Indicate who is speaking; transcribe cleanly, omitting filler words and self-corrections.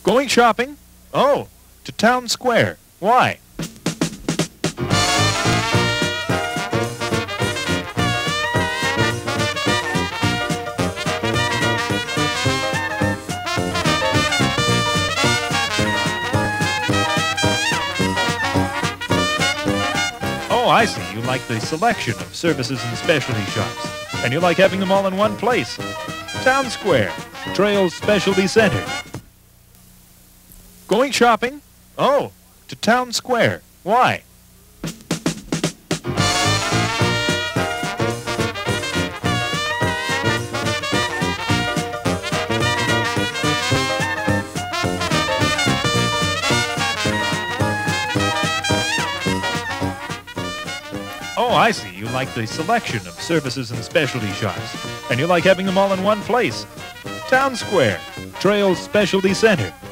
Speaker 1: Going shopping? Oh, to Town Square. Why? Oh, I see. You like the selection of services and specialty shops. And you like having them all in one place. Town Square, Trails Specialty Center. Going shopping? Oh, to Town Square. Why? Oh, I see. You like the selection of services and specialty shops. And you like having them all in one place. Town Square, Trails Specialty Center.